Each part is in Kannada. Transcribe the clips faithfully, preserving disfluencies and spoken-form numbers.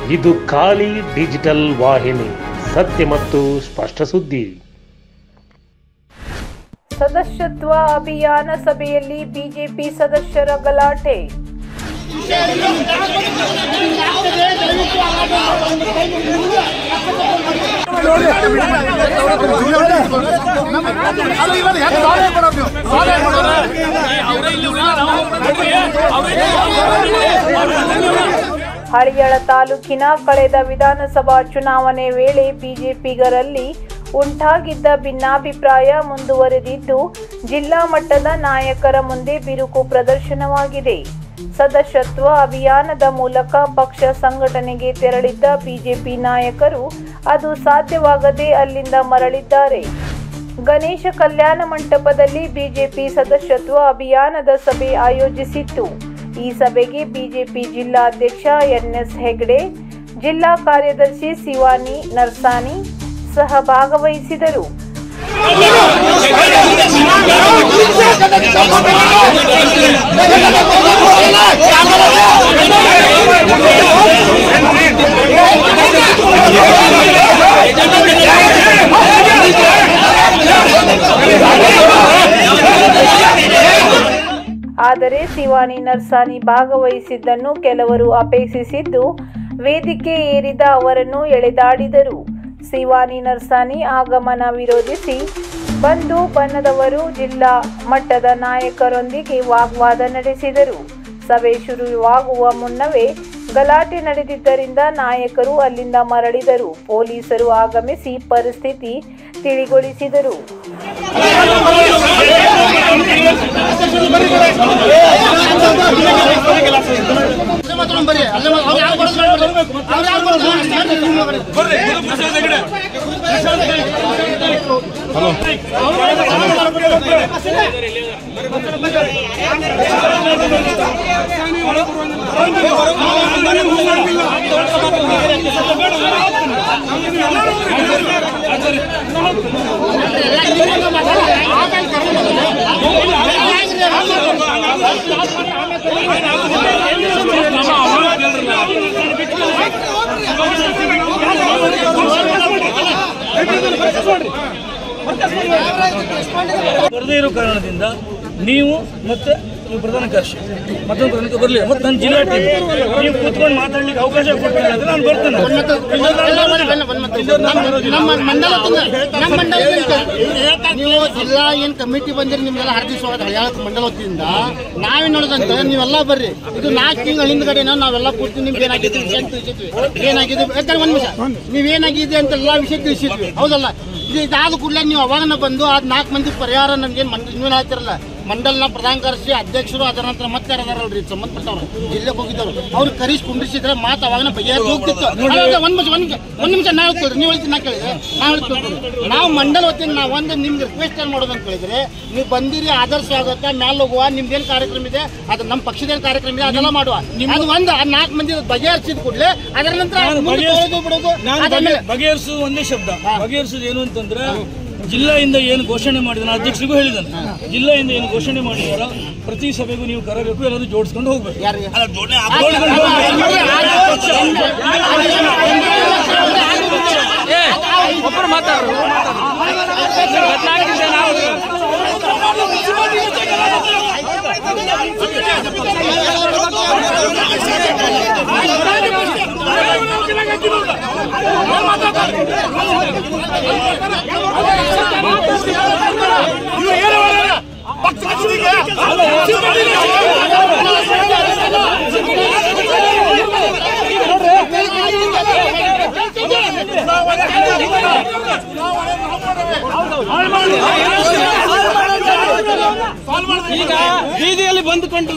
ಇದು ಖಾಲಿ ಡಿಜಿಟಲ್ ವಾಹಿನಿ, ಸತ್ಯ ಮತ್ತು ಸ್ಪಷ್ಟ ಸುದ್ದಿ. ಸದಸ್ಯತ್ವ ಅಭಿಯಾನ ಸಭೆಯಲ್ಲಿ ಬಿಜೆಪಿ ಸದಸ್ಯರ ಗಲಾಟೆ. ಹಳಿಯಾಳ ತಾಲೂಕಿನ ಕಳೆದ ವಿಧಾನಸಭಾ ಚುನಾವಣೆ ವೇಳೆ ಬಿಜೆಪಿಗರಲ್ಲಿ ಉಂಟಾಗಿದ್ದ ಭಿನ್ನಾಭಿಪ್ರಾಯ ಮುಂದುವರೆದಿದ್ದು, ಜಿಲ್ಲಾ ಮಟ್ಟದ ನಾಯಕರ ಮುಂದೆ ಬಿರುಕು ಪ್ರದರ್ಶನವಾಗಿದೆ. ಸದಸ್ಯತ್ವ ಅಭಿಯಾನದ ಮೂಲಕ ಪಕ್ಷ ಸಂಘಟನೆಗೆ ತೆರಳಿದ್ದ ಬಿಜೆಪಿ ನಾಯಕರು ಅದು ಸಾಧ್ಯವಾಗದೆ ಅಲ್ಲಿಂದ ಮರಳಿದ್ದಾರೆ. ಗಣೇಶ ಕಲ್ಯಾಣ ಮಂಟಪದಲ್ಲಿ ಬಿಜೆಪಿ ಸದಸ್ಯತ್ವ ಅಭಿಯಾನದ ಸಭೆ ಆಯೋಜಿಸಿತ್ತು. ಈ ಸಭೆಗೆ ಬಿಜೆಪಿ ಜಿಲ್ಲಾಧ್ಯಕ್ಷ ಎನ್ ಎಸ್ ಹೆಗ್ಡೆ, ಜಿಲ್ಲಾ ಕಾರ್ಯದರ್ಶಿ ಶಿವಾನಿ ನರ್ಸಾನಿ ಸಹ ಭಾಗವಹಿಸಿದರು. ಆದರೆ ಶಿವಾನಿ ನರ್ಸಾನಿ ಭಾಗವಹಿಸಿದ್ದನ್ನು ಕೆಲವರು ಅಪೇಕ್ಷಿಸಿದ್ದು, ವೇದಿಕೆ ಏರಿದ ಅವರನ್ನು ಎಳೆದಾಡಿದರು. ಶಿವಾನಿ ನರ್ಸಾನಿ ಆಗಮನ ವಿರೋಧಿಸಿ ಬಂದು ಬನ್ನದವರು ಜಿಲ್ಲಾ ಮಟ್ಟದ ನಾಯಕರೊಂದಿಗೆ ವಾಗ್ವಾದ ನಡೆಸಿದರು. ಸಭೆ ಶುರುವಾಗುವ ಮುನ್ನವೇ ಗಲಾಟೆ ನಡೆದಿದ್ದರಿಂದ ನಾಯಕರು ಅಲ್ಲಿಂದ ಮರಳಿದರು. ಪೊಲೀಸರು ಆಗಮಿಸಿ ಪರಿಸ್ಥಿತಿ ತಿಳಿಗೊಳಿಸಿದರು. ಬರದೇ ಇರೋ ಕಾರಣದಿಂದ ನೀವು ಮತ್ತೆ ನೀವು ಪ್ರಧಾನ ಕಾರ್ಯದರ್ಶಿ ಮತ್ತೊಂದು ಪ್ರಧಾನಕ್ಕೆ ಬರಲಿ, ಮತ್ತು ನನ್ನ ಜಿಲ್ಲಾ ಟೀಮ್ ನೀವು ಕೂತ್ಕೊಂಡು ಮಾತಾಡ್ಲಿಕ್ಕೆ ಅವಕಾಶ ಕೊಡ್ತೀನಿ ಅಂದ್ರೆ ನಾನು ಬರ್ತೇನೆ. ನೀವು ಜಿಲ್ಲಾ ಏನ್ ಕಮಿಟಿ ಬಂದಿರಿ, ನಿಮ್ಗೆಲ್ಲ ಹರಿದಿಸುವಾಗ ಹಳಿಯಾಳ ಮಂಡಲ ವತಿಯಿಂದ ನಾವೇನ್ ನೋಡೋದಂತ ನೀವೆಲ್ಲ ಬರ್ರಿ. ಇದು ನಾಲ್ಕು ತಿಂಗಳ ಹಿಂದ್ಗಡೆ ನಾವೆಲ್ಲ ಪೂರ್ತಿ ನಿಮ್ಗೆ ಏನಾಗಿದೆ ವಿಷಯ ತಿಳಿಸಿದ್ವಿ. ಏನಾಗಿದೆ ಯಾಕಂದ್ರೆ ಒಂದ್ ನಿಮಿಷ ನೀವೇನಾಗಿದೆ ಅಂತ ಎಲ್ಲಾ ವಿಷಯ ತಿಳಿಸಿದ್ವಿ, ಹೌದಲ್ಲ? ಇದು ಇದಾದ ಕೂಡಲೇ ನೀವು ಅವಾಗನ ಬಂದು ಅದ್ ನಾಲ್ಕು ಮಂದಿ ಪರಿಹಾರ ನಮ್ಗೇನು ನೀವೇನು ಹೇಳ್ತಿರಲ್ಲ, ಮಂಡಲ್ನ ಪ್ರಧಾನ ಕಾರ್ಯದರ್ಶಿ ಅಧ್ಯಕ್ಷರು, ಅದರ ನಂತರ ಮತ್ತೆ ಯಾರದಾರಲ್ರಿ ಸಂಬಂಧಪಟ್ಟವ್ರು ಜಿಲ್ಲೆಗೆ ಹೋಗಿದ್ದವ್ರು, ಅವ್ರು ಕರೀಸ್ ಕುಂಡಿಸಿದ್ರೆ ಮಾತು ಅವಾಗನ ಬಗೆಹರಿಸಿ ಹೋಗ್ತಿತ್ತು. ಒಂದ್ ನಿಮಿಷ ಒಂದ್ ಒಂದ್ ನಿಮಿಷ ನಾ ಹೇಳ್ತೀವಿ, ನೀವು ಹೇಳ್ತೀನಿ ನಾ ಕೇಳಿದ್ರೆ ನಾ ಹೇಳ್ತೀವಿ. ನಾವು ಮಂಡಲ ವತಿಯಿಂದ ನಾವು ಒಂದು ನಿಮ್ಗೆ ರಿಕ್ವೆಸ್ಟ್ ಏನು ಮಾಡೋದು ಅಂತ ಹೇಳಿದ್ರೆ, ನೀವು ಬಂದಿರಿ ಆದರ್ಶ ಆಗುತ್ತಾ ಮ್ಯಾಲ ಹೋಗುವ, ನಿಮ್ದೇನು ಕಾರ್ಯಕ್ರಮ ಇದೆ ಅದು ನಮ್ಮ ಪಕ್ಷದೇನು ಕಾರ್ಯಕ್ರಮ ಇದೆ ಅದೆಲ್ಲ ಮಾಡುವ. ಅದು ಒಂದು ನಾಲ್ಕು ಮಂದಿ ಬಗೆಹರಿಸಿದ ಕೂಡಲೇ ಅದರ ನಂತರ ಬಿಡೋದು. ಬಗೆಹರಿಸುವುದು ಒಂದೇ ಶಬ್ದ. ಬಗೆಹರಿಸುವುದು ಏನು ಅಂತಂದ್ರೆ, ಜಿಲ್ಲೆಯಿಂದ ಏನು ಘೋಷಣೆ ಮಾಡಿದ ಅಧ್ಯಕ್ಷರಿಗೂ ಹೇಳಿದ್ದಾನೆ, ಜಿಲ್ಲೆಯಿಂದ ಏನು ಘೋಷಣೆ ಮಾಡಿದಾರ ಪ್ರತಿ ಸಭೆಗೂ ನೀವು ಕರಬೇಕು, ಎಲ್ಲರೂ ಜೋಡಿಸ್ಕೊಂಡು ಹೋಗ್ಬೇಕು. ಒಬ್ಬರು ಮಾತಾಡೋದು ಈಗ ಬೀದಿಯಲ್ಲಿ ಬಂದುಕೊಂಡು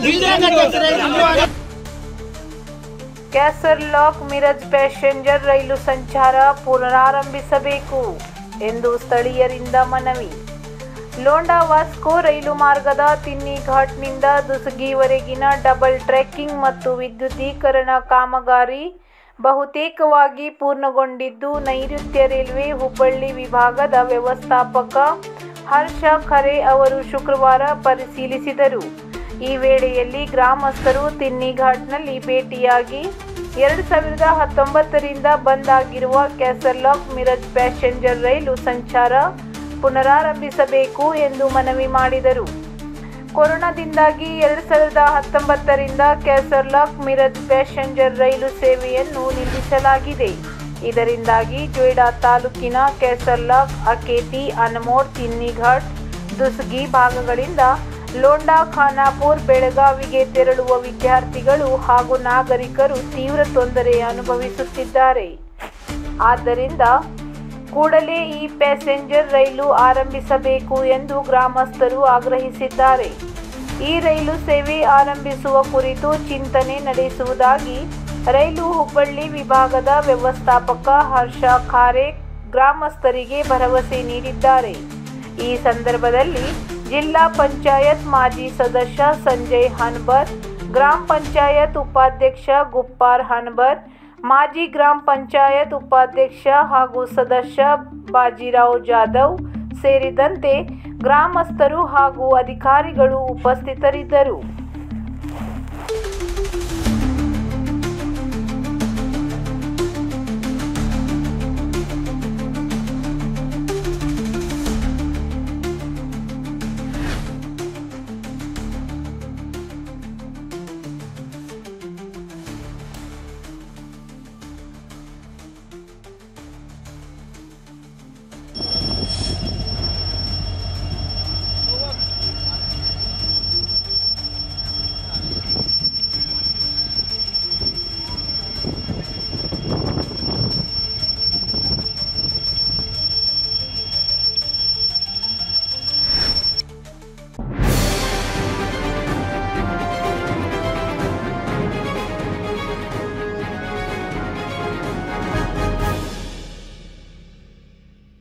ಕ್ಯಾಸರ್ಲಾಕ್ ಮಿರಜ್ ಪ್ಯಾಸೆಂಜರ್ ರೈಲು ಸಂಚಾರ ಪುನರಾರಂಭಿಸಬೇಕು ಎಂದು ಸ್ಥಳೀಯರಿಂದ ಮನವಿ. ಲೋಂಡಾ ವಾಸ್ಕೋ ರೈಲು ಮಾರ್ಗದ ತಿನ್ನಿ ಘಾಟ್ನಿಂದ ದುಸಗಿವರೆಗಿನ ಡಬಲ್ ಟ್ರ್ಯಾಕಿಂಗ್ ಮತ್ತು ವಿದ್ಯುದೀಕರಣ ಕಾಮಗಾರಿ ಬಹುತೇಕವಾಗಿ ಪೂರ್ಣಗೊಂಡಿದ್ದು, ನೈಋತ್ಯ ರೈಲ್ವೆ ಹುಬ್ಬಳ್ಳಿ ವಿಭಾಗದ ವ್ಯವಸ್ಥಾಪಕ ಹರ್ಷ ಖರೆ ಅವರು ಶುಕ್ರವಾರ ಪರಿಶೀಲಿಸಿದರು. ಈ ವೇಳೆಯಲ್ಲಿ ಗ್ರಾಮಸ್ಥರು ತಿನ್ನಿ ಘಾಟ್ನಲ್ಲಿ ಭೇಟಿಯಾಗಿ ಎರಡು ಸಾವಿರದ ಹತ್ತೊಂಬತ್ತರಿಂದ ಬಂದ್ ಆಗಿರುವ ಕ್ಯಾಸರ್ಲಾಕ್ ಮಿರಜ್ ಪ್ಯಾಸೆಂಜರ್ ರೈಲು ಸಂಚಾರ ಪುನರಾರಂಭಿಸಬೇಕು ಎಂದು ಮನವಿ ಮಾಡಿದರು. ಕೊರೋನಾದಿಂದಾಗಿ ಎರಡು ಸಾವಿರದ ಹತ್ತೊಂಬತ್ತರಿಂದ ಕ್ಯಾಸರ್ಲಾಕ್ ಮಿರಜ್ ಪ್ಯಾಸೆಂಜರ್ ರೈಲು ಸೇವೆಯನ್ನು ನಿಲ್ಲಿಸಲಾಗಿದೆ. ಇದರಿಂದಾಗಿ ಜೊಯ್ಡಾ ತಾಲೂಕಿನ ಕ್ಯಾಸರ್ಲಾಕ್, ಅಕೇತಿ, ಅನಮೋಡ್, ತಿನ್ನಿಘಾಟ್, ದುಸ್ಗಿ ಭಾಗಗಳಿಂದ ಲೋಂಡಾ, ಖಾನಾಪುರ್, ಬೆಳಗಾವಿಗೆ ತೆರಳುವ ವಿದ್ಯಾರ್ಥಿಗಳು ಹಾಗೂ ನಾಗರಿಕರು ತೀವ್ರ ತೊಂದರೆ ಅನುಭವಿಸುತ್ತಿದ್ದಾರೆ. ಆದ್ದರಿಂದ ಕೂಡಲೇ ಈ ಪ್ಯಾಸೆಂಜರ್ ರೈಲು ಆರಂಭಿಸಬೇಕು ಎಂದು ಗ್ರಾಮಸ್ಥರು ಆಗ್ರಹಿಸಿದ್ದಾರೆ. ಈ ರೈಲು ಸೇವೆ ಆರಂಭಿಸುವ ಕುರಿತು ಚಿಂತನೆ ನಡೆಸುವುದಾಗಿ ರೈಲು ಹುಬ್ಬಳ್ಳಿ ವಿಭಾಗದ ವ್ಯವಸ್ಥಾಪಕ ಹರ್ಷ ಖಾರೆ ಗ್ರಾಮಸ್ಥರಿಗೆ ಭರವಸೆ ನೀಡಿದ್ದಾರೆ. ಈ ಸಂದರ್ಭದಲ್ಲಿ ಜಿಲ್ಲಾ ಪಂಚಾಯತ್ ಮಾಜಿ ಸದಸ್ಯ ಸಂಜಯ್ ಹನ್ಬರ್, ಗ್ರಾಮ ಪಂಚಾಯತ್ ಉಪಾಧ್ಯಕ್ಷ ಗುಪ್ಪಾರ್ ಹನ್ಬರ್, ಮಾಜಿ ಗ್ರಾಮ ಪಂಚಾಯತ್ ಉಪಾಧ್ಯಕ್ಷ ಹಾಗೂ ಸದಸ್ಯ ಬಾಜಿರಾವ್ ಜಾಧವ್ ಸೇರಿದಂತೆ ಗ್ರಾಮಸ್ಥರು ಹಾಗೂ ಅಧಿಕಾರಿಗಳು ಉಪಸ್ಥಿತರಿದ್ದರು.